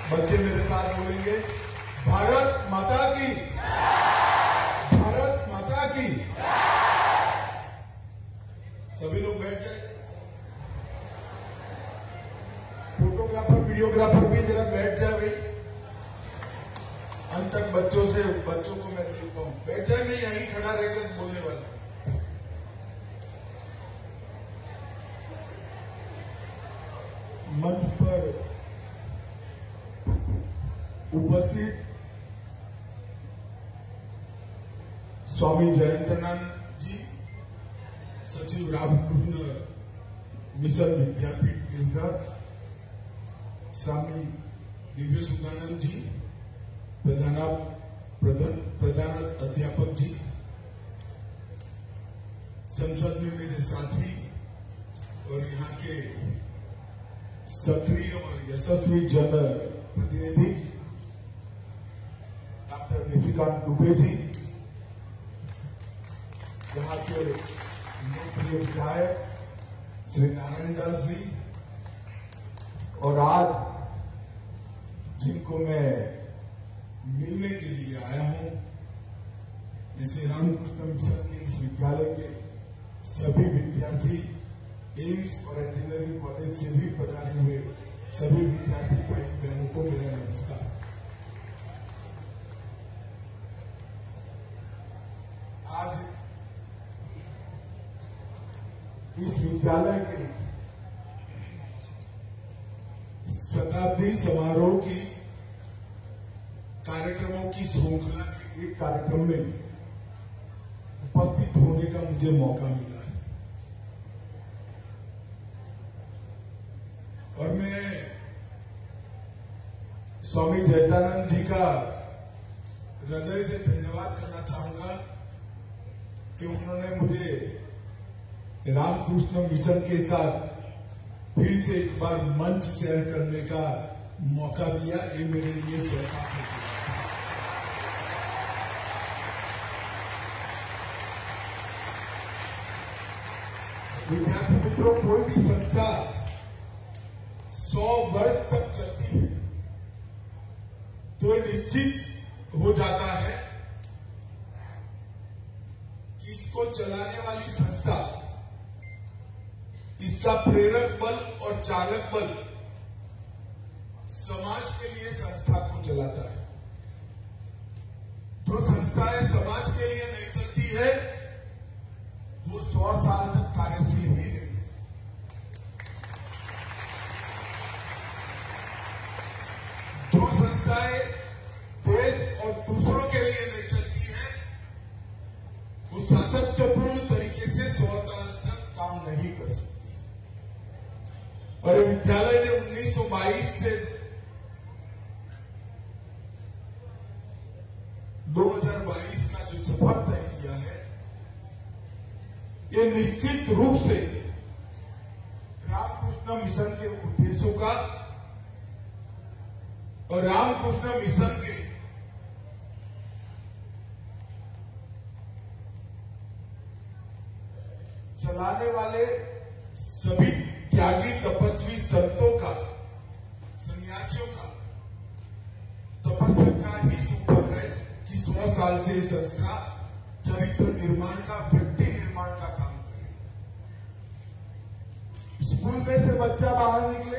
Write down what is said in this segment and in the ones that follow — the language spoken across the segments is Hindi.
बच्चे मेरे साथ बोलेंगे, भारत माता की, भारत माता की। सभी लोग बैठ जाए। फोटोग्राफर वीडियोग्राफर भी जरा बैठ जाए भाई, अंत तक बच्चों को मैं देख पाऊं। बैठ जाए, मैं यहीं खड़ा रहकर बोलने वाला। मंच पर उपस्थित स्वामी जयंतानंद जी, सचिव रामकृष्ण मिशन विद्यापीठ देवघर, स्वामी दिव्य सुखानंद जी, प्रधान अध्यापक जी, संसद में मेरे साथी और यहाँ के सक्रिय और यशस्वी जन प्रतिनिधि डॉक्टर निशिकांत दुबे जी, यहाँ के लोकप्रिय विधायक श्री नारायण दास जी, और आज जिनको मैं मिलने के लिए आया हूं, जैसे रामकृष्ण मिशन के इस विद्यालय के सभी विद्यार्थी, एम्स और इंजीनियरिंग कॉलेज से भी पधारे हुए सभी विद्यार्थी भाई बहनों को मेरा नमस्कार। आज इस विद्यालय के शताब्दी समारोह की कार्यक्रमों की श्रृंखला के एक कार्यक्रम में उपस्थित होने का मुझे मौका मिला है, और मैं स्वामी जयंतानंद जी का हृदय से धन्यवाद करना चाहूंगा कि उन्होंने मुझे रामकृष्ण मिशन के साथ फिर से एक बार मंच शेयर करने का मौका दिया। ये मेरे लिए सौभाग्य है। विद्यार्थी मित्रों, कोई भी संस्था 100 वर्ष तक चलती है तो निश्चित हो जाता है कि इसको चलाने वाली संस्था, इसका प्रेरक बल और चालक बल समाज के लिए संस्था को चलाता है। जो संस्थाएं समाज के लिए नहीं चलती है वो 100 साल तक कार्यशील ही नहीं है। जो संस्थाएं देश और दूसरों के लिए नहीं चलती है वो सातत्यपूर्ण तरीके से 100 साल तक काम नहीं कर सकती। और विद्यालय ने 1922 से 2022 का जो सफर तय किया है, ये निश्चित रूप से रामकृष्ण मिशन के उद्देश्यों का और रामकृष्ण मिशन के चलाने वाले सभी त्यागी तपस्वी संतों का, सन्यासियों का तपस्या का ही सुफल है कि 100 साल से संस्था चरित्र निर्माण का, व्यक्ति निर्माण का काम करे। स्कूल में से बच्चा बाहर निकले,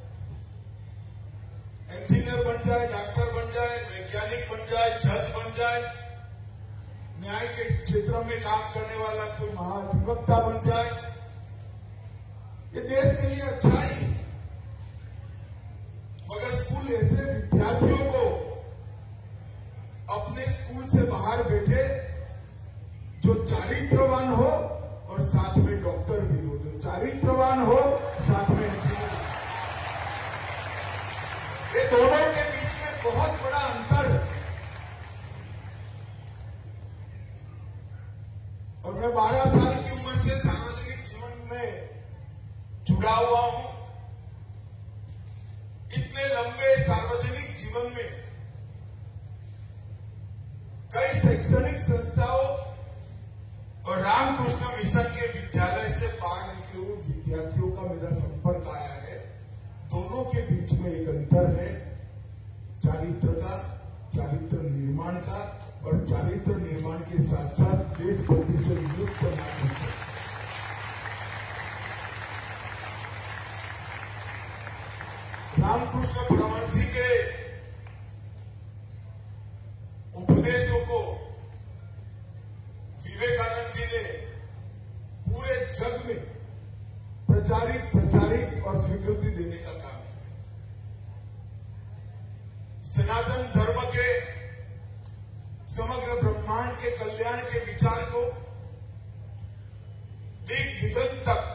इंजीनियर बन जाए, डॉक्टर बन जाए, वैज्ञानिक बन जाए, जज बन जाए, न्याय के क्षेत्र में काम करने वाला कोई महाधिवक्ता बन जाए, ये देश के लिए अच्छा ही। मगर स्कूल ऐसे विद्यार्थियों को अपने स्कूल से बाहर भेजे जो चारित्रवान हो और साथ में डॉक्टर भी हो, जो चारित्रवान हो साथ में इंजीनियर। ये दोनों के बीच में बहुत बड़ा अंतर है। और मैं 12 साल की उम्र से सार्वजनिक जीवन में जुड़ा हुआ हूं। इतने लंबे सार्वजनिक जीवन में कई शैक्षणिक संस्थाओं और रामकृष्ण मिशन के विद्यालय से बाहर निकले हुए विद्यार्थियों का मेरा संपर्क आया है। दोनों के बीच में एक अंतर है निर्माण का और चारित्र निर्माण के साथ साथ देशभक्ति से युक्त नागरिक है। रामकृष्ण परमहंस के उपदेशों को विवेकानंद जी ने पूरे जग में प्रचारित, प्रसारित और स्वीकृति देने का काम किया। सनातन धर्म के समग्र ब्रह्मांड के कल्याण के विचार को दिग दिगंत तक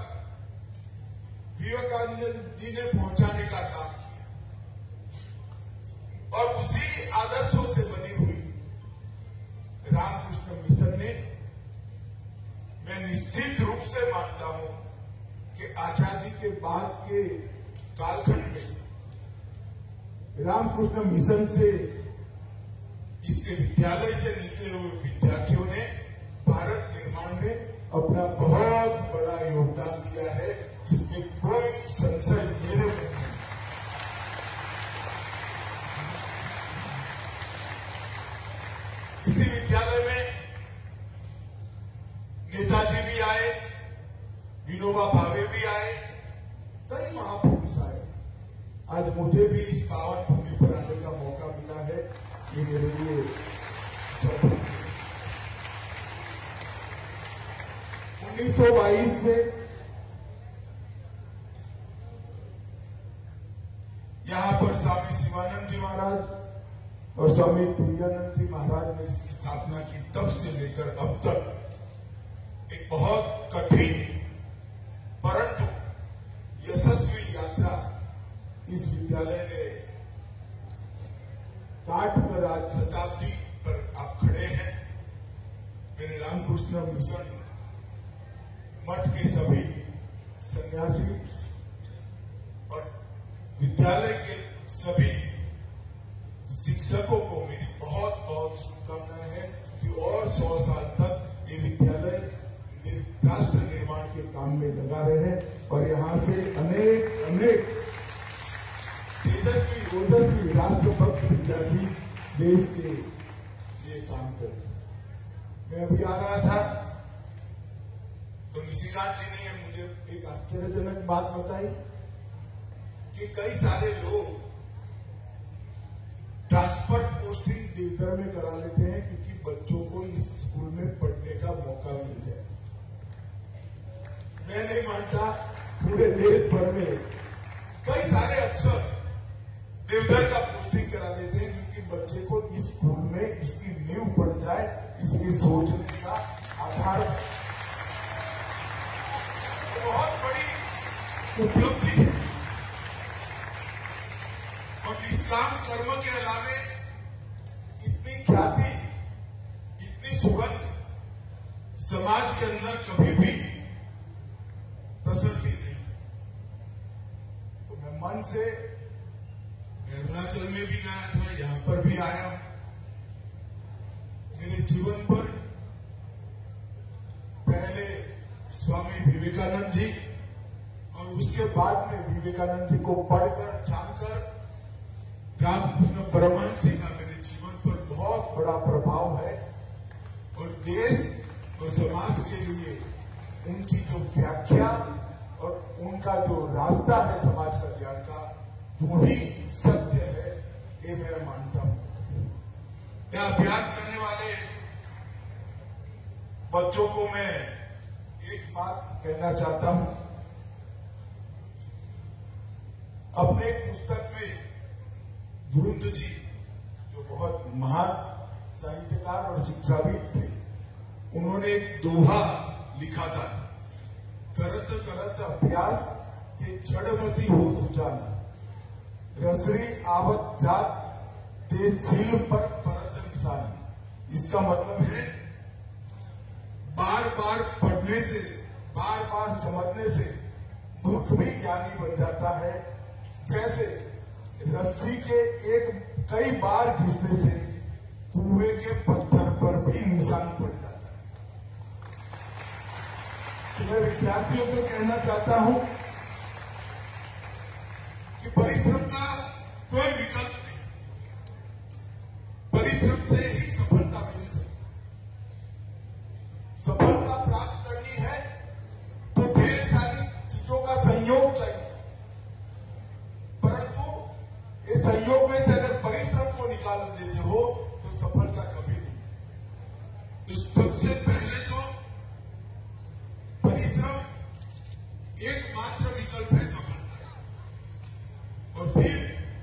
विवेकानंद जी ने पहुंचाने का काम किया और उसी आदर्शों से बनी हुई रामकृष्ण मिशन ने, मैं निश्चित रूप से मानता हूं कि आजादी के बाद के कालखंड में रामकृष्ण मिशन से, इसके विद्यालय से निकले हुए विद्यार्थियों ने भारत निर्माण में अपना बहुत बड़ा योगदान दिया है। इसमें कोई संशय मेरे में नहीं। इसी विद्यालय में नेताजी भी आए, विनोबा भावे भी आए, कई महापुरुष आए। आज मुझे भी इस पावन भूमि पर आने का मौका मिला है, ये मेरे लिए सौभाग्य है। 1922 से यहां पर स्वामी शिवानंद जी महाराज और स्वामी तुरानंद जी महाराज ने इसकी स्थापना की। तब से लेकर अब तक एक बहुत कठिन परंतु यशस्वी यात्रा इस विद्यालय ने काट कर आज शताब्दी पर आप खड़े हैं। मेरे रामकृष्ण मिशन मठ के सभी सन्यासी और विद्यालय के सभी शिक्षकों को मेरी बहुत बहुत शुभकामनाएं हैं कि और 100 साल तक ये विद्यालय राष्ट्र निर्माण के काम में लगा रहे और यहाँ से अनेक अनेक तेजस्वी ओजस्वी राष्ट्रभक्त विद्यार्थी देश के लिए काम करें। मैं अभी आ रहा था तो निशिकांत जी ने मुझे एक आश्चर्यजनक बात बताई कि कई सारे लोग ट्रांसफर पोस्टिंग देवघर में करा लेते हैं क्योंकि बच्चों को इस स्कूल में पढ़ने का मौका मिल जाए। मैं नहीं मानता, पूरे देश भर में कई सारे अफसर देवघर का पोस्टिंग करा देते हैं क्योंकि बच्चे को इस स्कूल में इसकी नींव पड़ जाए, इसकी सोचने का आधार बहुत बड़ी उपलब्धि है। और निष्काम कर्म के अलावे इतनी ख्याति, इतनी सुगंध समाज के अंदर कभी भी प्रसरती नहीं। तो मैं मन से अरुणाचल में भी गया था, यहां पर भी आया हूं। मेरे जीवन पर पहले स्वामी विवेकानंद जी और उसके बाद में विवेकानंद जी को पढ़कर जानकर रामकृष्ण परमहंस जी का मेरे जीवन पर बहुत बड़ा प्रभाव है और देश और समाज के लिए उनकी जो व्याख्या और उनका जो रास्ता है समाज कल्याण का, वो ही सत्य है, ये मैं मानता हूं। यह अभ्यास करने वाले बच्चों को मैं एक बात कहना चाहता हूं। अपने एक पुस्तक में वरुण जी, जो बहुत महान साहित्यकार और शिक्षाविद थे, उन्होंने एक दोहा लिखा था, करत करत अभ्यास के जड़मती हो सुजान, रसरी आवत जात ते सील पर परत निशान। इसका मतलब है बार बार पढ़ने से, बार बार समझने से मूर्ख भी ज्ञानी बन जाता है। जैसे रस्सी के कई बार घिसने से कुएं के पत्थर पर भी निशान पड़ जाता है। तो मैं विद्यार्थियों को कहना चाहता हूं कि परिश्रम का कोई विकल्प नहीं, परिश्रम से ही डाल देते हो तो सफलता कभी नहीं। तो सबसे पहले तो परिश्रम एकमात्र विकल्प है सफलता का। और फिर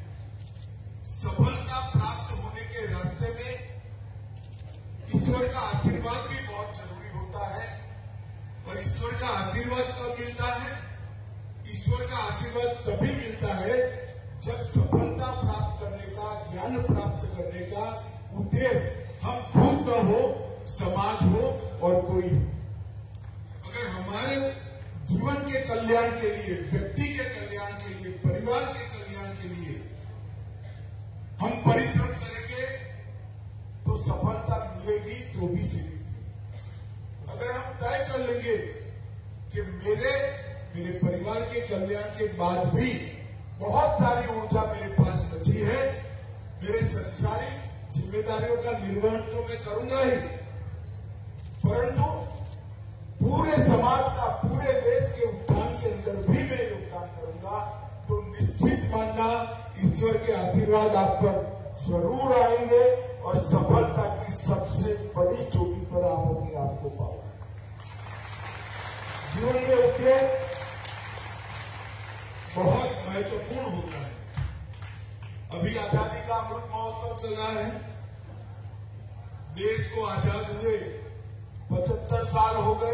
सफलता प्राप्त होने के रास्ते में ईश्वर का आशीर्वाद भी बहुत जरूरी होता है। और ईश्वर का आशीर्वाद कब मिलता है? ईश्वर का आशीर्वाद तभी मिलता है जब सफलता प्राप्त करने का, ज्ञान प्राप्त करने का उद्देश्य हम खुद न हो, समाज हो और कोई हो। अगर हमारे जीवन के कल्याण के लिए, व्यक्ति के कल्याण के लिए, परिवार के कल्याण के लिए हम परिश्रम करेंगे तो सफलता मिलेगी, तो भी सीमित। अगर हम तय कर लेंगे कि मेरे परिवार के कल्याण के बाद भी बहुत सारी ऊर्जा मेरे पास बची है, मेरे संसारिक जिम्मेदारियों का निर्वहन तो मैं करूंगा ही, परंतु पूरे समाज का, पूरे देश के उत्थान के अंदर भी मैं योगदान करूंगा, तो निश्चित मानना ईश्वर के आशीर्वाद आप पर जरूर आएंगे और सफलता की सबसे बड़ी चोटी पर आप अपने आप को पाओगे। जीवन के उद्देश्य बहुत महत्वपूर्ण होता है। अभी आजादी का अमृत महोत्सव चल रहा है। देश को आजाद हुए 75 साल हो गए।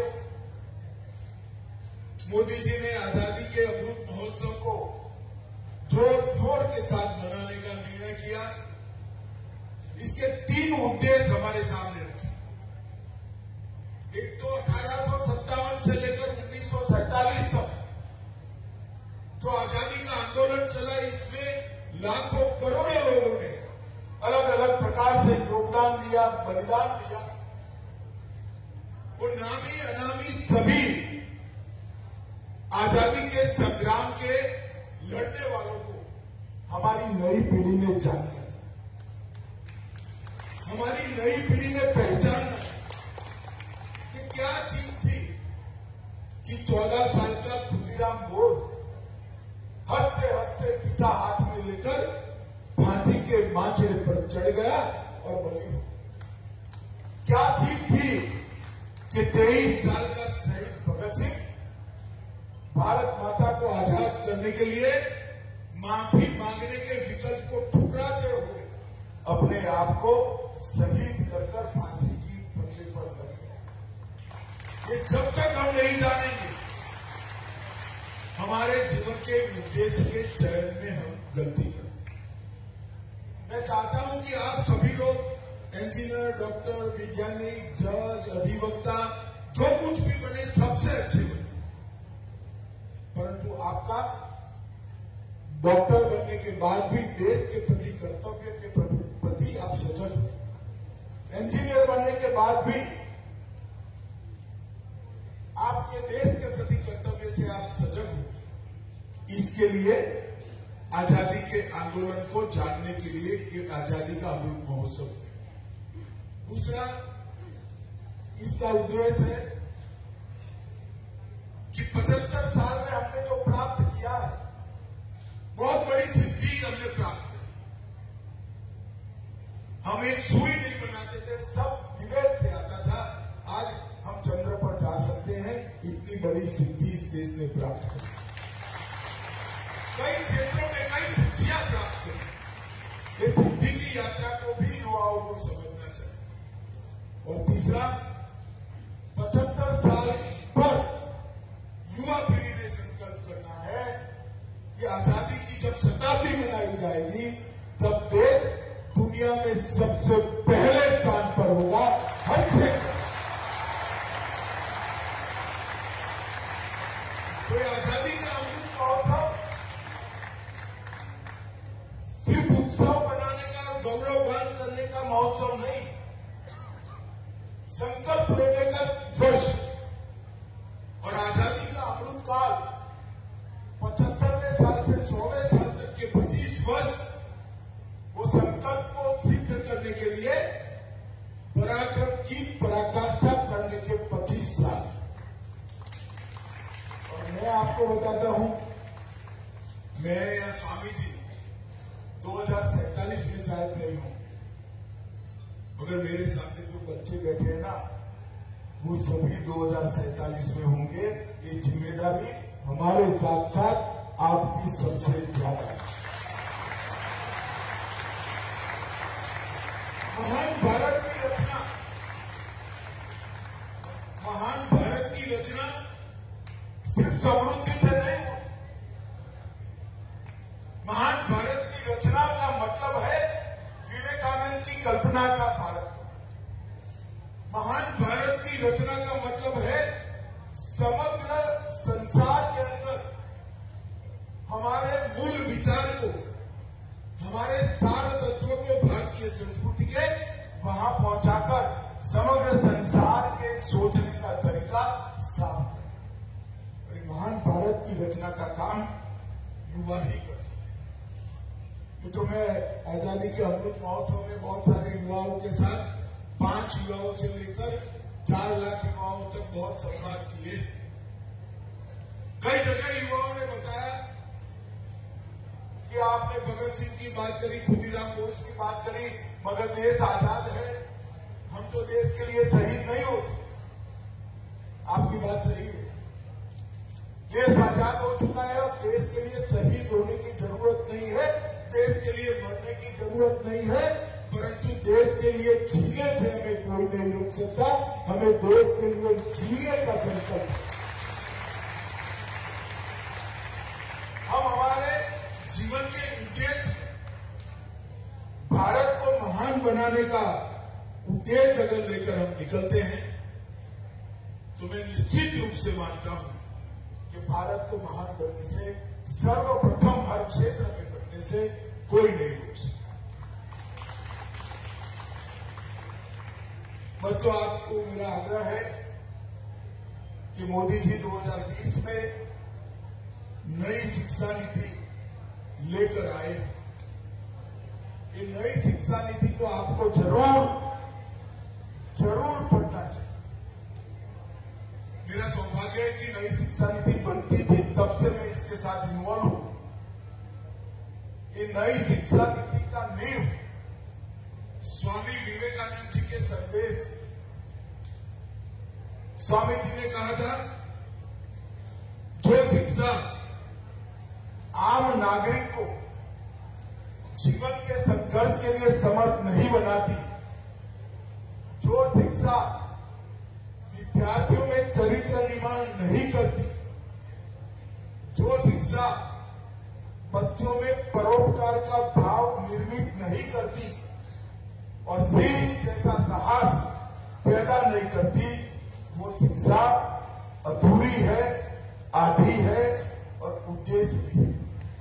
मोदी जी ने आजादी के अमृत महोत्सव को जोर शोर के साथ मनाने का निर्णय किया। इसके 3 उद्देश्य हमारे सामने रखे। एक तो 1857 से लेकर 1947 तक जो आजादी का आंदोलन चला, इसमें लाखों करोड़ों लोगों ने अलग अलग प्रकार से योगदान दिया, बलिदान दिया। वो नामी अनामी सभी आजादी के संग्राम के लड़ने वालों को हमारी नई पीढ़ी ने जानना चाहिए, हमारी नई पीढ़ी ने पहचानना कि क्या चीज थी कि 14 साल का खुदीराम बोस हंसते हंसते गीता हाथ में लेकर फांसी के मांझे पर चढ़ गया और बली हो। क्या चीज थी कि 23 साल का शहीद भगत सिंह भारत माता को आजाद करने के लिए माफी मांगने के विकल्प को ठुकराते हुए अपने आप को शहीद कर फांसी की फंदे पर लग गया। ये जब तक हम नहीं जानेंगे, हमारे जीवन के उद्देश्य के चयन में हम गलती करते हैं। मैं चाहता हूं कि आप सभी लोग इंजीनियर, डॉक्टर, वैज्ञानिक, जज, अधिवक्ता, जो कुछ भी बने, सबसे अच्छे बने, परंतु आपका डॉक्टर बनने के बाद भी देश के प्रति, कर्तव्य के प्रति आप सजग हो। इंजीनियर बनने के बाद भी आपके देश के प्रति कर्तव्य से आप सजग हो। इसके लिए आजादी के आंदोलन को जानने के लिए एक आजादी का अमृत महोत्सव है। दूसरा इसका उद्देश्य है कि 75 साल में हमने जो प्राप्त किया है, बहुत बड़ी सिद्धि हमने प्राप्त करी। हम एक सुई नहीं बनाते थे, सब विदेश से आता था। आज हम चंद्र पर जा सकते हैं, इतनी बड़ी सिद्धि इस देश ने प्राप्त करी। कई क्षेत्रों में कई सिद्धियां प्राप्त करी। इस सिद्धि की यात्रा को भी युवाओं को समझना चाहिए। और तीसरा, 75 साल पर युवा पीढ़ी ने संकल्प करना है कि आजादी की जब शताब्दी मनाई जाएगी, तब देश दुनिया में सबसे पहले स्थान पर होगा हर क्षेत्र। तो आजादी का अमृत महोत्सव सिर्फ उत्सव बनाने का, गौरवगान करने का महोत्सव नहीं, संकल्प लेने का वर्ष। और आजादी का अमृत काल 75वें साल से 100वें साल तक के 25 वर्ष, वो संकल्प को सिद्ध करने के लिए पराक्रम की पराकाष्ठा करने के 25 साल। और मैं आपको बताता हूं, मैं या स्वामी जी 2047 में शायद नहीं होंगे, मगर मेरे सामने जो बच्चे बैठे हैं ना, वो सभी 2047 में होंगे। ये जिम्मेदारी हमारे साथ साथ आपकी सबसे ज्यादा है। महान भारत की रचना, महान भारत की रचना सिर्फ समृद्धि से नहीं होती। महान भारत की रचना का मतलब है विवेकानंद की कल्पना का भारत। महान भारत की रचना का मतलब है समग्र संसार के अंदर हमारे मूल विचार को, हमारे सार तत्वों को भारतीय संस्कृति के वहां पहुंचाकर समग्र संसार के सोचने का तरीका साफ करना। और महान भारत की रचना का काम युवा ही कर सकते। तो मैं आजादी के अमृत महोत्सव में बहुत सारे युवाओं के साथ 5 युवाओं से लेकर 4 लाख युवाओं तक बहुत संवाद किए। कई जगह युवाओं ने बताया कि आपने भगत सिंह की बात करी, खुदीराम बोस की बात करी, मगर देश आजाद है, हम तो देश के लिए शहीद नहीं हो सकते। आपकी बात सही है, देश आजाद हो चुका है, अब देश के लिए शहीद होने की जरूरत नहीं है, देश के लिए मरने की जरूरत नहीं है, परंतु देश के लिए जीने से हमें कोई नहीं रोक सकता। हमें देश के लिए जीने का संकल्प है। हम हमारे जीवन के उद्देश्य, भारत को महान बनाने का उद्देश्य अगर लेकर हम निकलते हैं, तो मैं निश्चित रूप से मानता हूं कि भारत को महान बनने से, सर्वप्रथम हर क्षेत्र में बनने से कोई नहीं रोक सकता। बच्चों, आपको मेरा आग्रह है कि मोदी जी 2020 में नई शिक्षा नीति लेकर आए। ये नई शिक्षा नीति को आपको जरूर पढ़ना चाहिए। मेरा सौभाग्य है कि नई शिक्षा नीति बनती थी, तब से मैं इसके साथ इन्वॉल्व हूं। ये नई शिक्षा नीति का नींव स्वामी विवेकानंद जी के संदेश। स्वामी जी ने कहा था, जो शिक्षा आम नागरिक को जीवन के संघर्ष के लिए समर्थ नहीं बनाती, जो शिक्षा विद्यार्थियों में चरित्र निर्माण नहीं करती, जो शिक्षा बच्चों में परोपकार का भाव निर्मित नहीं करती और सिंह जैसा साहस पैदा नहीं करती, वो शिक्षा अधूरी है, आधी है और उद्देश्य भी है।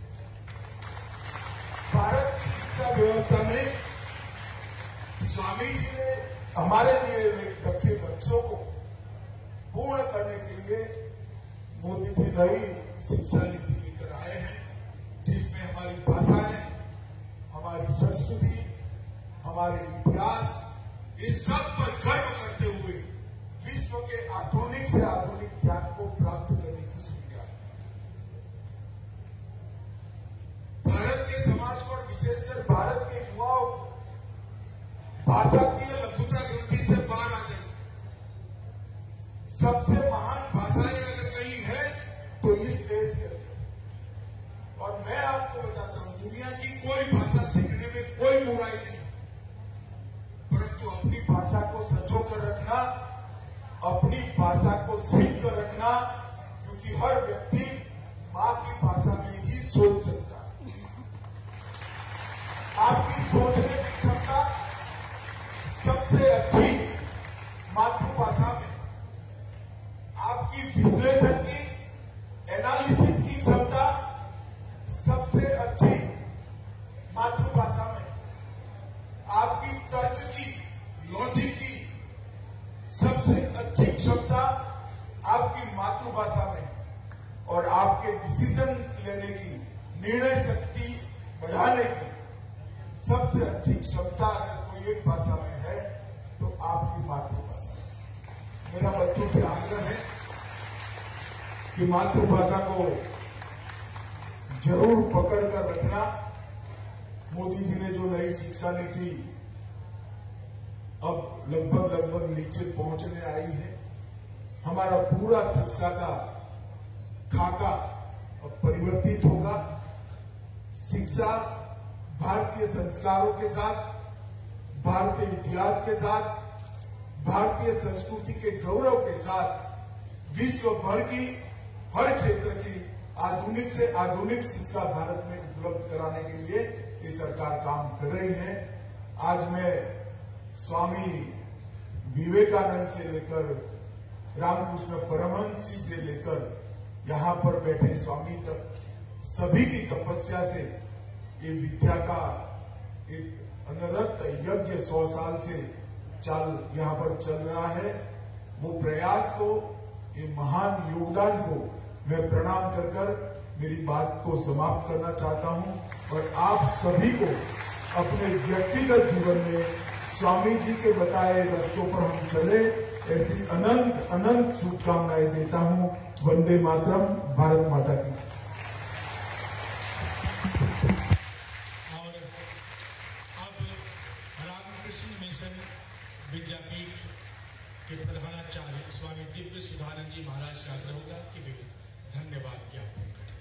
भारत की शिक्षा व्यवस्था में स्वामी जी ने हमारे लिए रखे लक्ष्यों को पूर्ण करने के लिए मोदी जी नई शिक्षा नीति लेकर आए हैं, जिसमें हमारी भाषाएं, हमारी संस्कृति, हमारे इतिहास, इस सब पर गर्व करते हुए विश्व के आधुनिक से आधुनिक ज्ञान को प्राप्त करने की सुविधा है। भारत के समाज को और विशेषकर भारत के युवाओं को भाषा की लघुता ग्रंथि से बाहर आ जाए। सबसे महान भाषाएं अगर कहीं है तो इस देश के अंदर। और मैं आपको बताता हूं, दुनिया की कोई भाषा सीखने में कोई बुराई नहीं, परंतु अपनी भाषा को संजो कर रखना, अपनी भाषा को सीख कर रखना, क्योंकि हर व्यक्ति मां की भाषा में ही सोच सकता है। आपकी सोचने की क्षमता सबसे अच्छी मातृभाषा में, आपकी विश्लेषण की, एनालिसिस की क्षमता सबसे अच्छी मातृभाषा में, आपकी तर्क की, लॉजिक की सबसे अच्छी क्षमता आपकी मातृभाषा में, और आपके डिसीजन लेने की, निर्णय शक्ति बढ़ाने की सबसे अच्छी क्षमता अगर कोई एक भाषा में है तो आपकी मातृभाषा है। मेरा बच्चों से आग्रह है कि मातृभाषा को जरूर पकड़ कर रखना। मोदी जी ने जो नई शिक्षा नीति अब लगभग नीचे पहुंचने आई है। हमारा पूरा शिक्षा का खाका अब परिवर्तित होगा। शिक्षा भारतीय संस्कारों के साथ, भारतीय इतिहास के साथ, भारतीय संस्कृति के गौरव के साथ विश्व भर की हर क्षेत्र की आधुनिक से आधुनिक शिक्षा भारत में उपलब्ध कराने के लिए ये सरकार काम कर रही है। आज मैं स्वामी विवेकानंद से लेकर रामकृष्ण परमहंस जी से लेकर यहाँ पर बैठे स्वामी तक सभी की तपस्या से ये विद्या का एक अनवरत यज्ञ 100 साल से यहाँ पर चल रहा है। वो प्रयास को, ये महान योगदान को मैं प्रणाम कर मेरी बात को समाप्त करना चाहता हूं और आप सभी को अपने व्यक्तिगत जीवन में स्वामी जी के बताए रास्तों पर हम चले, ऐसी अनंत अनंत शुभकामनाएं देता हूं। वंदे मातरम। भारत माता की। और अब रामकृष्ण मिशन विद्यापीठ के प्रधानाचार्य स्वामी दिव्य सुधानंद जी महाराज से आग्रह होगा कि वे धन्यवाद ज्ञापन करें।